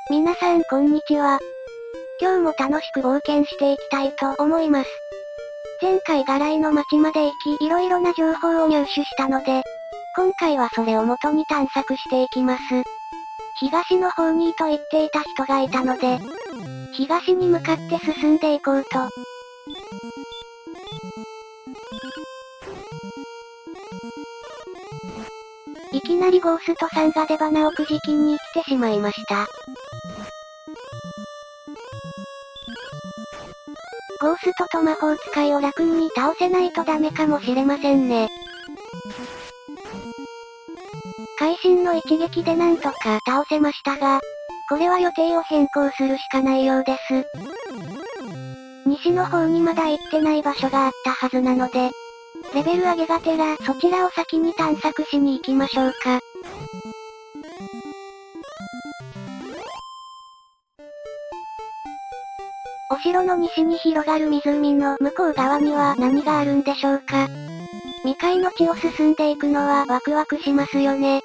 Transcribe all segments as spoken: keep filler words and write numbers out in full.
皆さんこんにちは。今日も楽しく冒険していきたいと思います。前回ガライの町まで行き、いろいろな情報を入手したので、今回はそれを元に探索していきます。東の方にと言っていた人がいたので、東に向かって進んでいこうと。いきなりゴーストさんが出花をくじきに来てしまいました。ゴーストと魔法使いを楽に倒せないとダメかもしれませんね。会心の一撃でなんとか倒せましたが、これは予定を変更するしかないようです。西の方にまだ行ってない場所があったはずなので、レベル上げがてらそちらを先に探索しに行きましょうか。お城の西に広がる湖の向こう側には何があるんでしょうか。未開の地を進んでいくのはワクワクしますよね。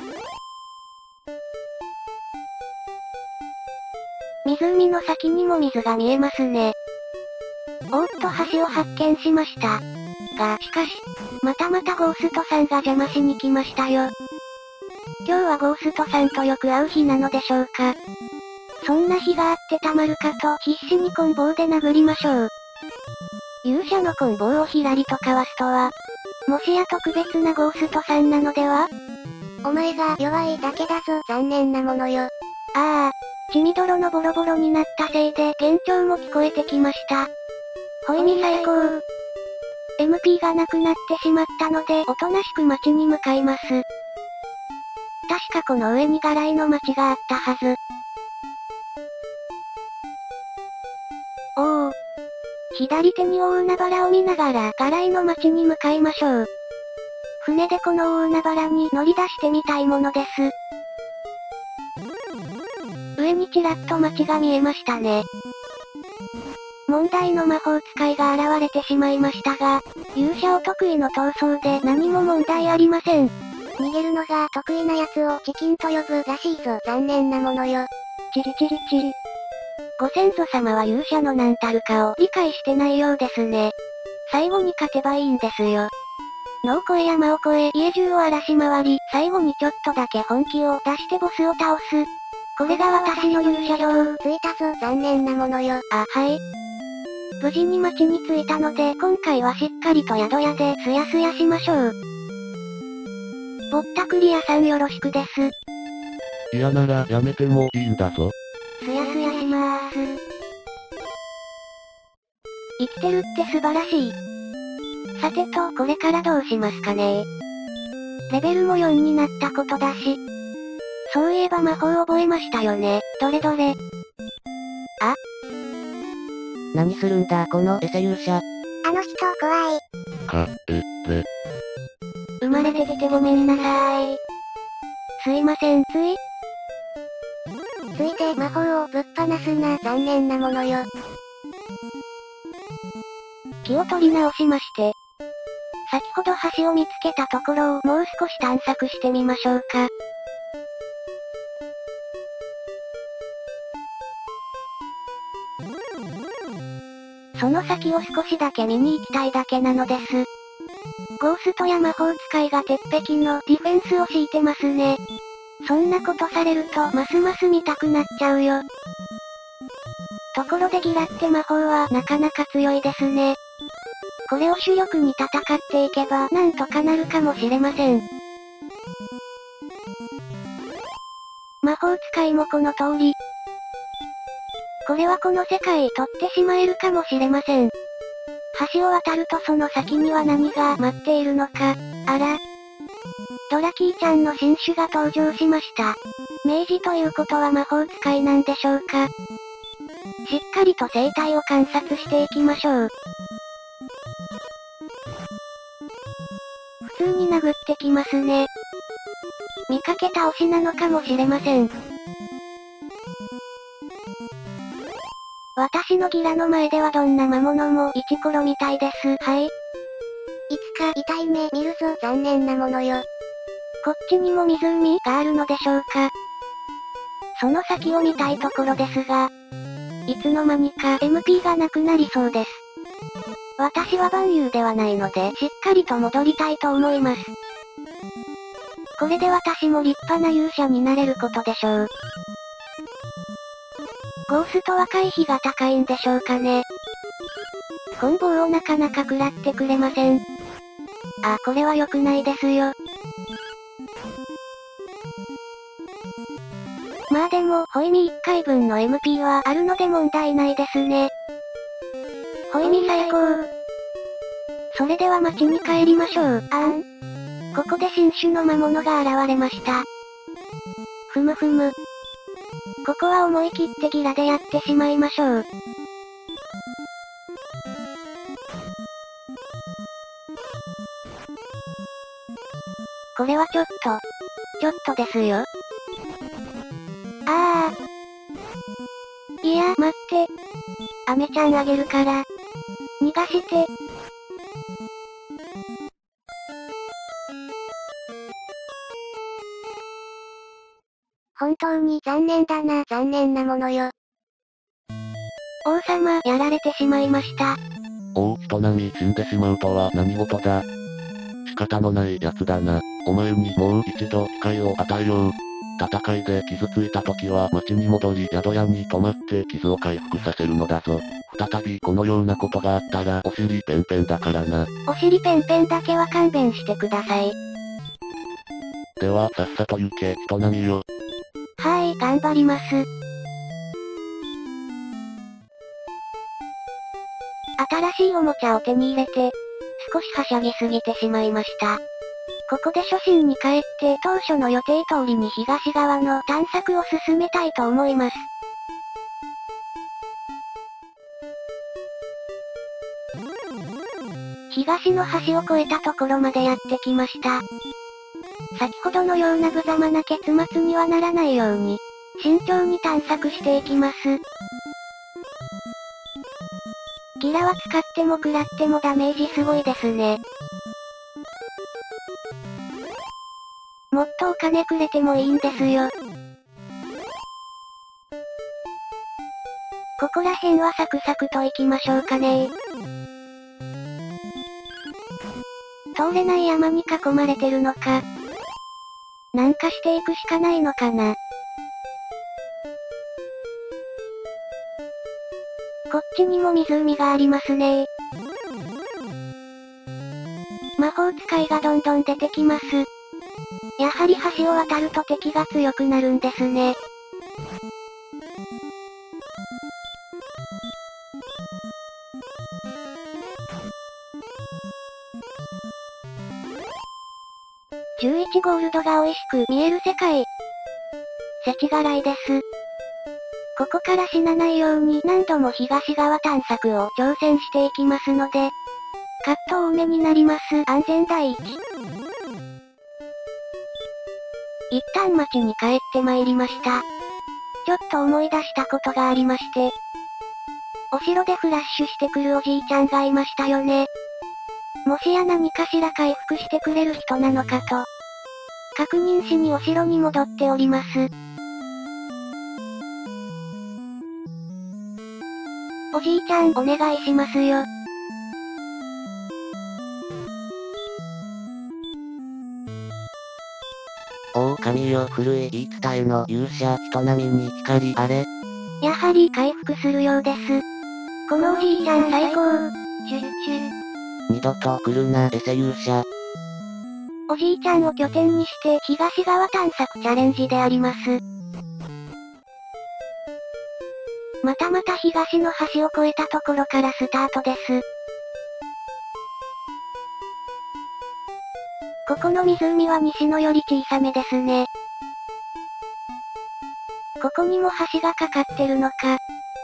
湖の先にも水が見えますね。おーっと橋を発見しました。が、しかし、またまたゴーストさんが邪魔しに来ましたよ。今日はゴーストさんとよく会う日なのでしょうか。そんな日があってたまるかと必死に棍棒で殴りましょう。勇者の棍棒をひらりとかわすとは、もしや特別なゴーストさんなのでは？ お前が弱いだけだぞ、残念なものよ。 ああ、血みどろのボロボロになったせいで幻聴も聞こえてきました。ほいみ最高。エムピー がなくなってしまったのでおとなしく町に向かいます。確かこの上にガライの町があったはず。おお。左手に大海原を見ながらガライの町に向かいましょう。船でこの大海原に乗り出してみたいものです。上にちらっと町が見えましたね。問題の魔法使いが現れてしまいましたが、勇者お得意の逃走で何も問題ありません。 逃げるのが得意な奴をチキンと呼ぶらしいぞ、残念なものよ。 チリチリチリ。ご先祖様は勇者の何たるかを理解してないようですね。最後に勝てばいいんですよ。野を越え山を越え家中を荒らし回り、最後にちょっとだけ本気を出してボスを倒す。これが私の勇者道。 着いたぞ、残念なものよ。 あ、はい。無事に町に着いたので今回はしっかりと宿屋ですやすやしましょう。ぼったくり屋さんよろしくです。 嫌ならやめてもいいんだぞ。 すやすやしまーす。生きてるって素晴らしい。さてと、これからどうしますかね。レベルもよんになったことだし。そういえば魔法覚えましたよね。どれどれ。あ？ 何するんだこのエセ勇者。あの人怖い。 か、え、れ。 生まれてきてごめんなさい。すいません、つい。 ついで魔法をぶっ放すな、残念なものよ。 気を取り直しまして。先ほど橋を見つけたところをもう少し探索してみましょうか。その先を少しだけ見に行きたいだけなのです。ゴーストや魔法使いが鉄壁のディフェンスを敷いてますね。そんなことされるとますます見たくなっちゃうよ。ところでギラって魔法はなかなか強いですね。これを主力に戦っていけばなんとかなるかもしれません。魔法使いもこの通り。これはこの世界取ってしまえるかもしれません。橋を渡るとその先には何が待っているのか。あら。ドラキーちゃんの新種が登場しました。明示ということは魔法使いなんでしょうか。しっかりと生態を観察していきましょう。普通に殴ってきますね。見かけ倒しなのかもしれません。私のギラの前ではどんな魔物もイチコロみたいです。はい。 いつか痛い目見るぞ、残念なものよ。 こっちにも湖があるのでしょうか。 その先を見たいところですが、いつの間にか エムピー がなくなりそうです。私は万有ではないので、しっかりと戻りたいと思います。これで私も立派な勇者になれることでしょう。ゴーストは回避が高いんでしょうかね。コンボをなかなか食らってくれません。あ、これは良くないですよ。まあでも、ホイミいっかいぶんの エムピー はあるので問題ないですね。ホイミ最高。それでは町に帰りましょう。あん。ここで新種の魔物が現れました。ふむふむ。ここは思い切ってギラでやってしまいましょう。これはちょっと、ちょっとですよ。ああ。いや、待って。アメちゃんあげるから。逃がして。本当に残念だな、残念なものよ。王様、やられてしまいました。 おお、人並み死んでしまうとは何事だ。仕方のないやつだな。お前にもう一度機会を与えよう。戦いで傷ついた時は町に戻り宿屋に泊まって傷を回復させるのだぞ。再びこのようなことがあったらお尻ペンペンだからな。 お尻ペンペンだけは勘弁してください。 ではさっさと行け、人並みよ。 はーい、頑張ります。新しいおもちゃを手に入れて、少しはしゃぎすぎてしまいました。ここで初心に帰って当初の予定通りに東側の探索を進めたいと思います。東の橋を越えたところまでやってきました。先ほどのような無様な結末にはならないように、慎重に探索していきます。ギラは使っても食らってもダメージすごいですね。もっとお金くれてもいいんですよ。ここら辺はサクサクと行きましょうかね。通れない山に囲まれてるのか。なんかしていくしかないのかな。こっちにも湖がありますね。魔法使いがどんどん出てきます。やはり橋を渡ると敵が強くなるんですね。じゅういちゴールドが美味しく見える世界。世知辛いです。ここから死なないように何度も東側探索を挑戦していきますので、カット多めになります。安全第一。一旦町に帰って参りました。ちょっと思い出したことがありまして。お城でフラッシュしてくるおじいちゃんがいましたよね。もしや何かしら回復してくれる人なのかと。確認しにお城に戻っております。おじいちゃんお願いしますよ。 狼よ、古い言い伝えの勇者、人並みに光あれ。 やはり回復するようです。このおじいちゃん最高。チュッチュ。 二度と来るな、エセ勇者。 おじいちゃんを拠点にして東側探索チャレンジであります。またまた東の橋を越えたところからスタートです。ここの湖は西のより小さめですね。ここにも橋がかかってるのか。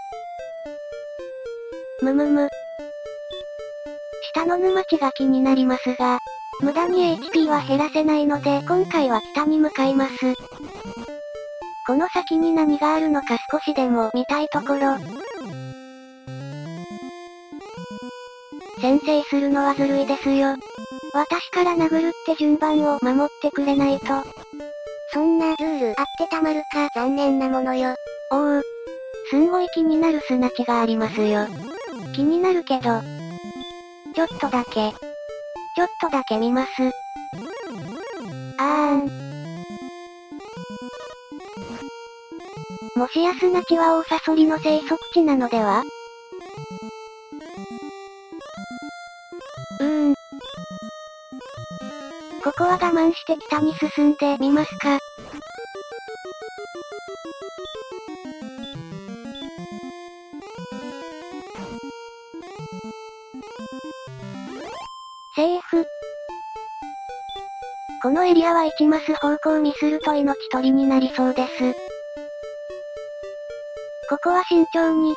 むむむ。下の沼地が気になりますが、無駄に エイチピー は減らせないので今回は北に向かいます。この先に何があるのか少しでも見たいところ。先制するのはずるいですよ。私から殴るって順番を守ってくれないと。 そんなルールあってたまるか残念なものよ。おう。すんごい気になる砂地がありますよ。気になるけど。ちょっとだけ。ちょっとだけ見ます。あーん。もしや砂地はオオサソリの生息地なのでは？うーん。ここは我慢して北に進んでみますか。セーフ。このエリアはいちマス方向ミスると命取りになりそうです。ここは慎重に。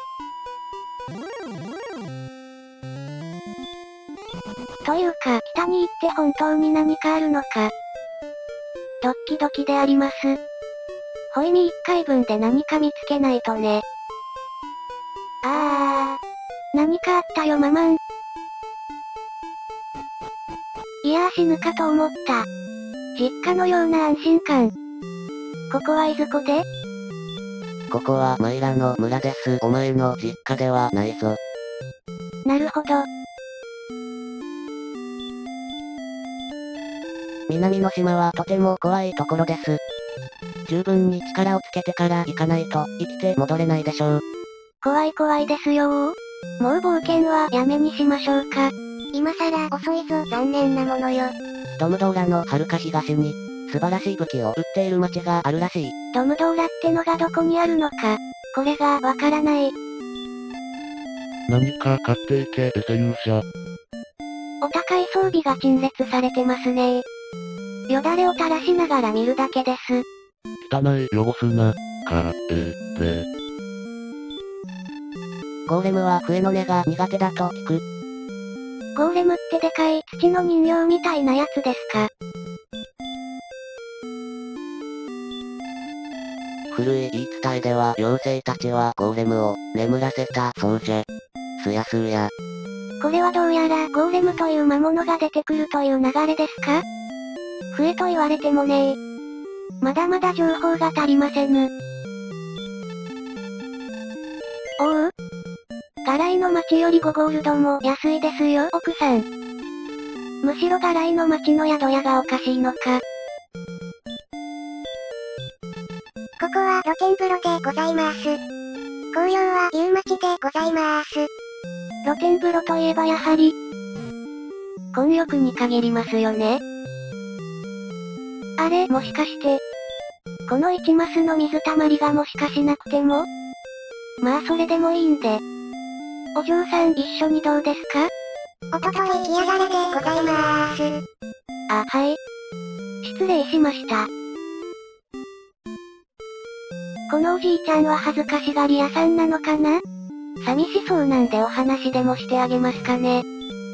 というか、北に行って本当に何かあるのか。ドッキドキであります。ホイミいっかいぶんで何か見つけないとね。あー。何かあったよママン。いやー死ぬかと思った。実家のような安心感。ここはいずこで？ ここはマイラの村です。お前の実家ではないぞ。 なるほど。 南の島はとても怖いところです。十分に力をつけてから行かないと生きて戻れないでしょう。 怖い怖いですよー。もう冒険はやめにしましょうか。今さら遅いぞ残念なものよ。 ドムドーラの遥か東に、素晴らしい武器を売っている町があるらしい。 ドムドーラってのがどこにあるのか、これがわからない。 何か買っていけ、エセ勇者。 お高い装備が陳列されてますねー。よだれを垂らしながら見るだけです。 汚い汚すな、か、え、で。 ゴーレムは笛の音が苦手だと聞く。 ゴーレムってでかい土の人形みたいなやつですか？ 古い言い伝えでは妖精たちはゴーレムを眠らせたそうじゃ。すやすや。 これはどうやらゴーレムという魔物が出てくるという流れですか？笛と言われてもねー。まだまだ情報が足りませぬ。おう？ガライの町よりごゴールドも安いですよ奥さん。むしろガライの町の宿屋がおかしいのか。ここは露天風呂でございます。紅葉は夕町でございます。露天風呂といえばやはり、混浴に限りますよね。あれ、もしかして、このいちマスの水たまりがもしかしなくても？まあそれでもいいんで。お嬢さん一緒にどうですか？おととい来やがれでございまーす。あ、はい。失礼しました。このおじいちゃんは恥ずかしがり屋さんなのかな？寂しそうなんでお話でもしてあげますかね。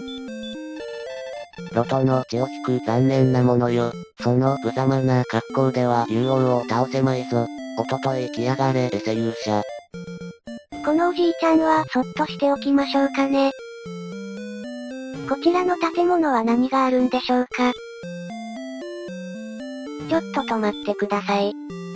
ロトの血を引く残念なものよ。その無様な格好では竜王を倒せまいぞ。おととい来やがれエセ勇者。 このおじいちゃんはそっとしておきましょうかね。こちらの建物は何があるんでしょうか？ちょっと止まってください。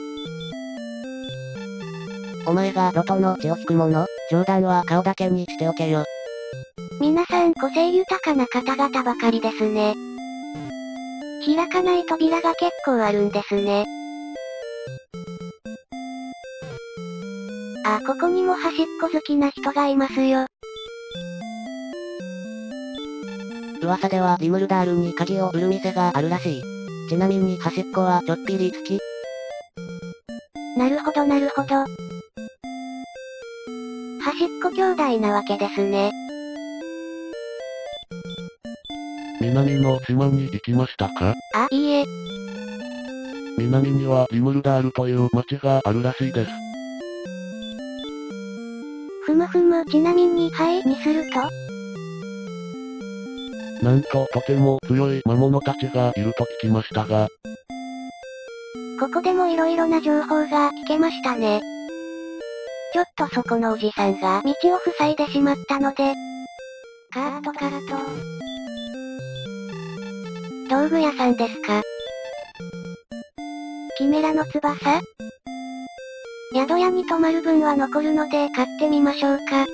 お前がロトの血を引くもの？冗談は顔だけにしておけよ。 皆さん個性豊かな方々ばかりですね。開かない扉が結構あるんですね。あ、ここにも端っこ好きな人がいますよ。 噂ではリムルダールに鍵を売る店があるらしい。ちなみに端っこはちょっぴり好き。 なるほどなるほど。端っこ兄弟なわけですね。 南の島に行きましたか？ あ、いいえ。 南にはリムルダールという町があるらしいです。 ふむふむ、ちなみに、はいにすると？ なんととても強い魔物たちがいると聞きましたが。 ここでも色々な情報が聞けましたね。ちょっとそこのおじさんが道を塞いでしまったので。カートカート。道具屋さんですか？ キメラの翼？宿屋に泊まる分は残るので買ってみましょうか。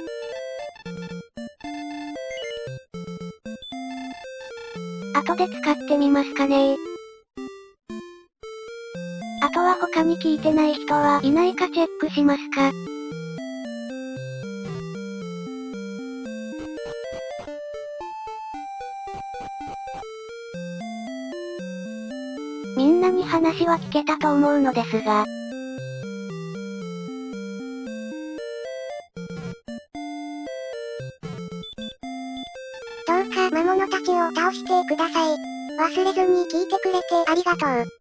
後で使ってみますかねー。あとは他に聞いてない人はいないかチェックしますか。みんなに話は聞けたと思うのですが。 どうか魔物たちを倒してください。忘れずに聞いてくれてありがとう。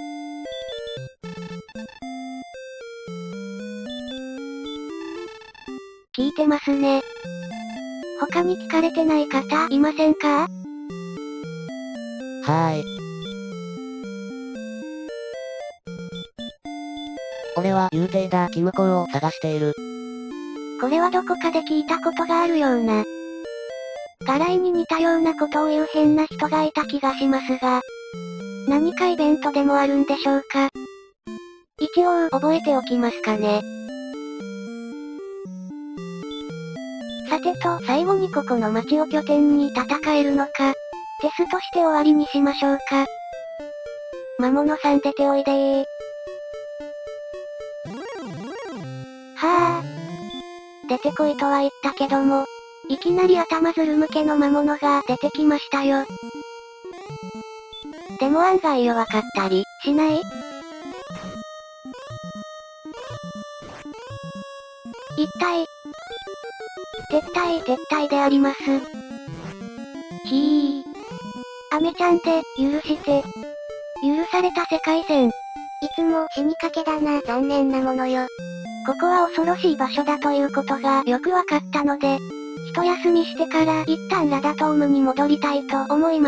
聞いてますね。他に聞かれてない方いませんか？ はーい。俺は幽霊だキムコウを探している。 これはどこかで聞いたことがあるような。ガライに似たようなことを言う変な人がいた気がしますが。何かイベントでもあるんでしょうか？一応覚えておきますかね。さてと、最後にここの街を拠点に戦えるのか、テストして終わりにしましょうか。魔物さん出ておいでー。はぁ。出てこいとは言ったけども、いきなり頭ずる向けの魔物が出てきましたよ。でも案外弱かったりしない？一体、撤退撤退であります。ひー。アメちゃんで、許して。許された世界線。 いつも死にかけだな、残念なものよ。 ここは恐ろしい場所だということがよくわかったので、一休みしてから一旦ラダトームに戻りたいと思います。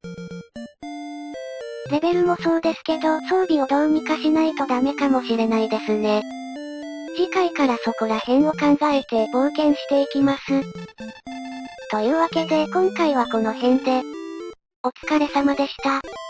レベルもそうですけど、装備をどうにかしないとダメかもしれないですね。次回からそこら辺を考えて冒険していきます。というわけで今回はこの辺で、お疲れ様でした。